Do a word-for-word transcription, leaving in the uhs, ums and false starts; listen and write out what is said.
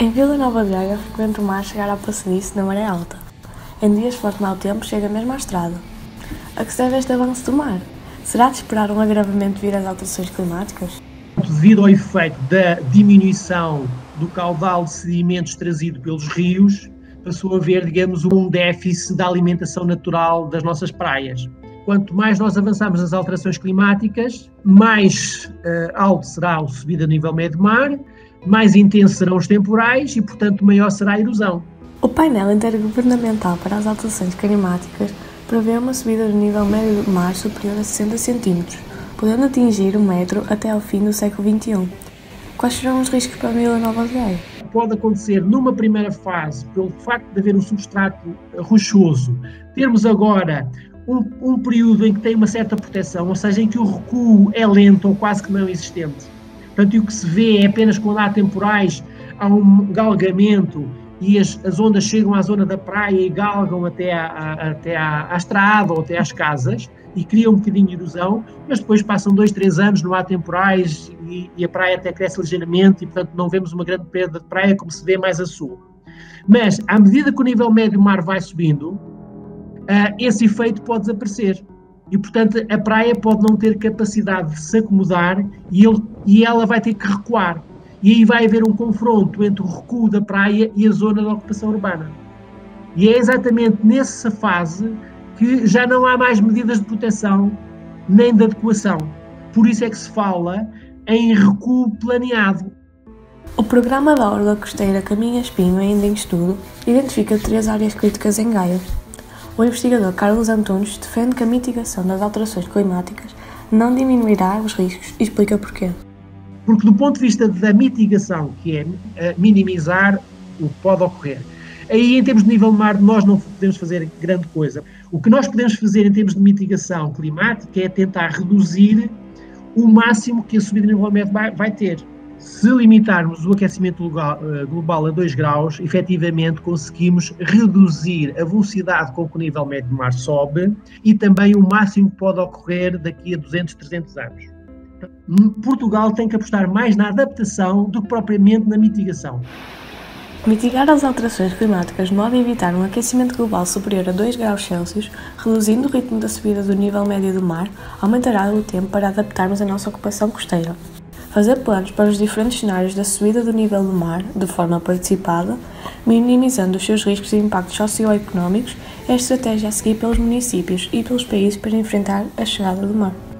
Em Vila Nova de Gaia, frequento o mar chegar ao passadiço na maré alta. Em dias de forte mau tempo, chega mesmo à estrada. A que se deve este avanço do mar? Será de esperar um agravamento devido às alterações climáticas? Devido ao efeito da diminuição do caudal de sedimentos trazido pelos rios, passou a haver, digamos, um déficit da alimentação natural das nossas praias. Quanto mais nós avançarmos nas alterações climáticas, mais uh, alto será a subida do nível médio do mar, mais intensos serão os temporais e, portanto, maior será a erosão. O painel intergovernamental para as alterações climáticas prevê uma subida do nível médio do mar superior a sessenta centímetros, podendo atingir um metro até ao fim do século vinte e um. Quais serão os riscos para a Vila Nova de Gaia? Pode acontecer numa primeira fase, pelo facto de haver um substrato rochoso, termos agora um, um período em que tem uma certa proteção, ou seja, em que o recuo é lento ou quase que não existente. Portanto, e o que se vê é apenas quando há temporais, há um galgamento e as, as ondas chegam à zona da praia e galgam até, a, a, até à, à estrada ou até às casas e criam um bocadinho de erosão, mas depois passam dois, três anos, não há temporais e, e a praia até cresce ligeiramente e, portanto, não vemos uma grande perda de praia como se vê mais a sul. Mas, à medida que o nível médio do mar vai subindo, uh, esse efeito pode desaparecer. E, portanto, a praia pode não ter capacidade de se acomodar e, ele, e ela vai ter que recuar. E aí vai haver um confronto entre o recuo da praia e a zona de ocupação urbana. E é exatamente nessa fase que já não há mais medidas de proteção nem de adequação. Por isso é que se fala em recuo planeado. O programa da Orla Costeira Caminha Espinho, ainda em estudo, identifica três áreas críticas em Gaia. O investigador Carlos Antunes defende que a mitigação das alterações climáticas não diminuirá os riscos e explica porquê. Porque do ponto de vista da mitigação, que é uh, minimizar o que pode ocorrer, aí em termos de nível de mar nós não podemos fazer grande coisa. O que nós podemos fazer em termos de mitigação climática é tentar reduzir o máximo que a subida do nível médio vai, vai ter. Se limitarmos o aquecimento global a dois graus, efetivamente conseguimos reduzir a velocidade com que o nível médio do mar sobe e também o máximo que pode ocorrer daqui a duzentos, trezentos anos. Portugal tem que apostar mais na adaptação do que propriamente na mitigação. Mitigar as alterações climáticas de modo a evitar um aquecimento global superior a dois graus Celsius, reduzindo o ritmo da subida do nível médio do mar, aumentará o tempo para adaptarmos a nossa ocupação costeira. Fazer planos para os diferentes cenários da subida do nível do mar, de forma participada, minimizando os seus riscos e impactos socioeconómicos, é a estratégia a seguir pelos municípios e pelos países para enfrentar a chegada do mar.